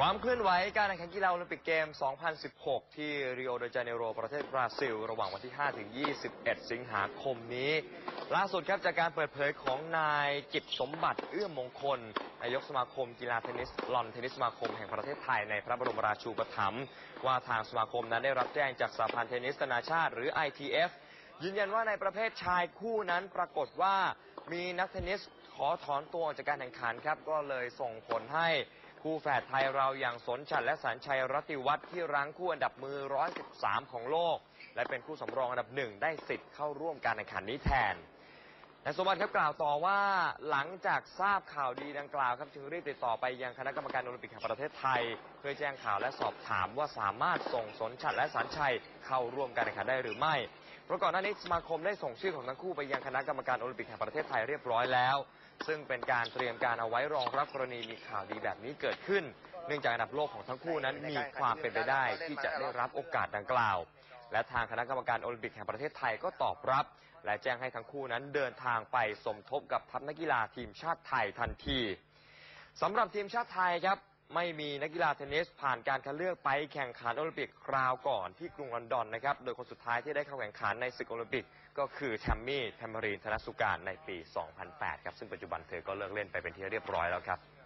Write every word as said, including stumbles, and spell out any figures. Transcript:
ความเคลื่อนไหวการแข่งขันกีฬาโอลิมปิกเกม สองพันสิบหก ที่ริโอเดจาเนโรประเทศบราซิลระหว่างวันที่ ห้าถึงยี่สิบเอ็ด สิงหาคมนี้ล่าสุดครับจากการเปิดเผยของนายกิตติสมบัติเอื้อมมงคลนายกสมาคมกีฬาเทนนิสลอนเทนนิสสมาคมแห่งประเทศไทยในพระบรมราชูปถัมภ์ว่าทางสมาคมนั้นได้รับแจ้งจากสหพันธ์เทนนิสนานาชาติหรือ ไอ ที เอฟ ยืนยันว่าในประเภทชายคู่นั้นปรากฏว่ามีนักเทนนิสขอถอนตัวออกจากการแข่งขันครับก็เลยส่งผลให้คู่แฝดไทยเราอย่างสนฉัตรและสัญชัยรัตติวัฒน์ที่รั้งคู่อันดับมือหนึ่งร้อยสิบสามของโลกและเป็นคู่สำรองอันดับหนึ่งได้สิทธิ์เข้าร่วมการแข่งขันนี้แทนนายสมบัติครับกล่าวต่อว่าหลังจากทราบข่าวดีดังกล่าวครับจึงรีบติดต่อไปยังคณะกรรมการโอลิมปิกแห่งประเทศไทยเพื่อแจ้งข่าวและสอบถามว่าสามารถส่งสนฉัตรและสัญชัยเข้าร่วมการแข่งขันได้หรือไม่เพราะก่อนหน้านี้สมาคมได้ส่งชื่อของทั้งคู่ไปยังคณะกรรมการโอลิมปิกแห่งประเทศไทยเรียบร้อยแล้วซึ่งเป็นการเตรียมการเอาไว้รองรับกรณีมีข่าวดีแบบนี้เกิดขึ้นเนื่องจากอันดับโลกของทั้งคู่นั้นมีความเป็นไปได้ที่จะได้รับโอกาสดังกล่าวและทางคณะกรรมการโอลิมปิกแห่งประเทศไทยก็ตอบรับและแจ้งให้ทั้งคู่นั้นเดินทางไปสมทบกับทัพนักกีฬาทีมชาติไทยทันทีสำหรับทีมชาติไทยครับไม่มีนักกีฬาเทนนิสผ่านการคัดเลือกไปแข่งขันโอลิมปิกคราวก่อนที่กรุงลอนดอนนะครับโดยคนสุดท้ายที่ได้เข้าแข่งขันในศึกโอลิมปิกก็คือแทมมี่แทมมารีนธนสุการในปี สองพันแปด ครับซึ่งปัจจุบันเธอก็เลิกเล่นไปเป็นที่เรียบร้อยแล้วครับ